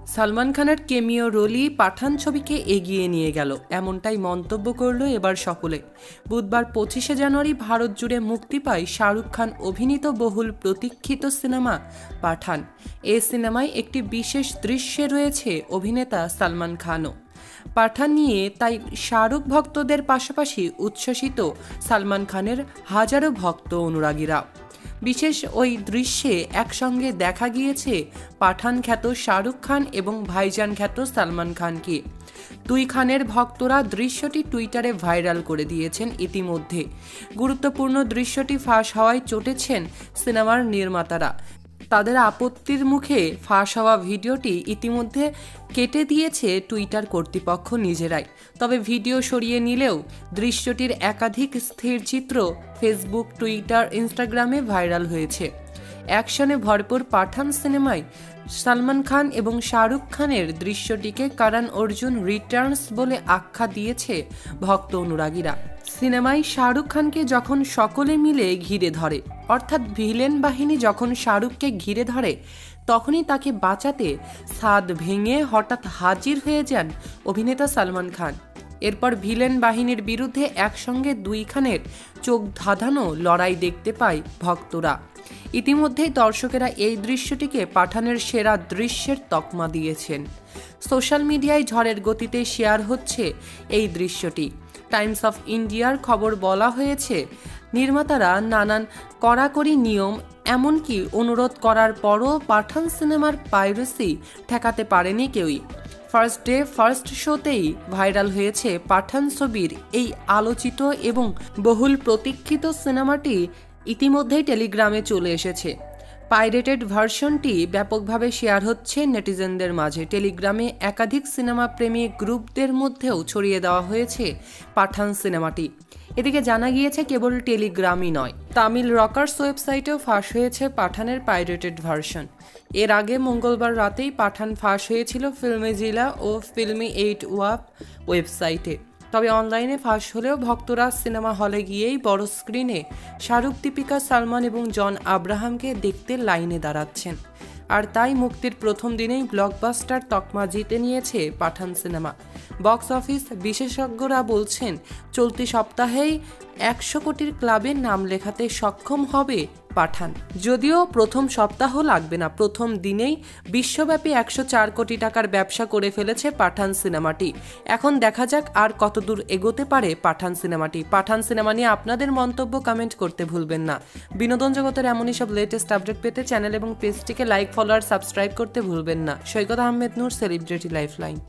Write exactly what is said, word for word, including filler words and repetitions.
সালমান খানের কেমিও রোলই পাঠান ছবিকে এগিয়ে নিয়ে গেল, এমনটাই মন্তব্য করল এবার সকলে। বুধবার পঁচিশে জানুয়ারি ভারত জুড়ে মুক্তি পায় শাহরুখ খান অভিনীত বহুল প্রতীক্ষিত সিনেমা পাঠান। এই সিনেমায় একটি বিশেষ দৃশ্যে রয়েছে অভিনেতা সালমান খানও। পাঠান নিয়ে তাই শাহরুখ ভক্তদের পাশাপাশি উচ্ছ্বসিত সালমান খানের হাজারো ভক্ত অনুরাগীরা। বিশেষ ওই দৃশ্যে একসঙ্গে দেখা গিয়েছে পাঠান খ্যাত শাহরুখ খান এবং ভাইজান খ্যাত সালমান খানকে। দুই খানের ভক্তরা দৃশ্যটি টুইটারে ভাইরাল করে দিয়েছেন ইতিমধ্যে। গুরুত্বপূর্ণ দৃশ্যটি ফাঁস হওয়ায় চটেছেন সিনেমার নির্মাতারা। তাদের আপত্তির মুখে ফাঁস হওয়া ভিডিওটি ইতিমধ্যে কেটে দিয়েছে টুইটার কর্তৃপক্ষ নিজেরাই। তবে ভিডিও সরিয়ে নিলেও দৃশ্যটির একাধিক স্থির চিত্র ফেসবুক, টুইটার, ইনস্টাগ্রামে ভাইরাল হয়েছে। অ্যাকশনে ভরপুর পাঠান সিনেমায় সালমান খান এবং শাহরুখ খানের দৃশ্যটিকে করণ অর্জুন রিটার্নস বলে আখ্যা দিয়েছে ভক্ত অনুরাগীরা। সিনেমায় শাহরুখ খানকে যখন সকলে মিলে ঘিরে ধরে, অর্থাৎ ভিলেন বাহিনী যখন শাহরুখকে ঘিরে ধরে, তখনই তাকে বাঁচাতে ছাদ ভেঙে হঠাৎ হাজির হয়ে যান অভিনেতা সালমান খান। এরপর ভিলেন বাহিনীর বিরুদ্ধে একসঙ্গে দুই খানের চোখ ধাঁধানো লড়াই দেখতে পায় ভক্তরা। ইতিমধ্যেই দর্শকেরা এই দৃশ্যটিকে পাঠানের সেরা দৃশ্যের তকমা দিয়েছেন। সোশ্যাল মিডিয়ায় ঝড়ের গতিতে শেয়ার হচ্ছে এই দৃশ্যটি। টাইমস অফ ইন্ডিয়ার খবর বলা হয়েছে, নির্মাতারা নানান কড়াকড়ি নিয়ম এমনকি অনুরোধ করার পরও পাঠান সিনেমার পাইরেসি ঠেকাতে পারেনি কেউই। ফার্স্ট ডে ফার্স্ট শোতেই ভাইরাল হয়েছে পাঠান ছবির এই আলোচিত এবং বহুল প্রতীক্ষিত সিনেমাটি ইতিমধ্যেই টেলিগ্রামে চলে এসেছে। পাইরেটেড ভার্সনটি ব্যাপকভাবে শেয়ার হচ্ছে নেটিজেনদের মাঝে। টেলিগ্রামে একাধিক সিনেমা প্রেমী গ্রুপদের মধ্যেও ছড়িয়ে দেওয়া হয়েছে পাঠান সিনেমাটি। এদিকে জানা গিয়েছে কেবল টেলিগ্রামই নয়, তামিল রকার্স ওয়েবসাইটেও ফাঁস হয়েছে পাঠানের পাইরেটেড ভার্সন। এর আগে মঙ্গলবার রাতেই পাঠান ফাঁস হয়েছিল ফিল্মিজিলা ও ফিল্মি এইট ওয়াপ ওয়েবসাইটে। তবে অনলাইনে ফাঁস হলেও ভক্তরা সিনেমা হলে গিয়েই বড় স্ক্রিনে শাহরুখ, দীপিকা, সালমান এবং জন আব্রাহামকে দেখতে লাইনে দাঁড়াচ্ছেন। আর তাই মুক্তির প্রথম দিনেই ব্লকবাস্টার তকমা জিতে নিয়েছে পাঠান সিনেমা। বক্স অফিস বিশেষজ্ঞরা বলছেন, চলতি সপ্তাহেই একশো কোটির ক্লাবে নাম লেখাতে সক্ষম হবে পাঠান। যদিও প্রথম সপ্তাহ লাগবে না, প্রথম দিনেই বিশ্বব্যাপী একশো চার কোটি টাকার ব্যবসা করে ফেলেছে পাঠান সিনেমাটি। এখন দেখা যাক আর কতদূর এগোতে পারে পাঠান সিনেমাটি। পাঠান সিনেমা নিয়ে আপনাদের মন্তব্য কমেন্ট করতে ভুলবেন না। বিনোদন জগতের এমনই সব লেটেস্ট আপডেট পেতে চ্যানেল এবং পেজটিকে লাইক, ফলো আর সাবস্ক্রাইব করতে ভুলবেন না। Saikat Ahmed Noor, celebrity lifeline.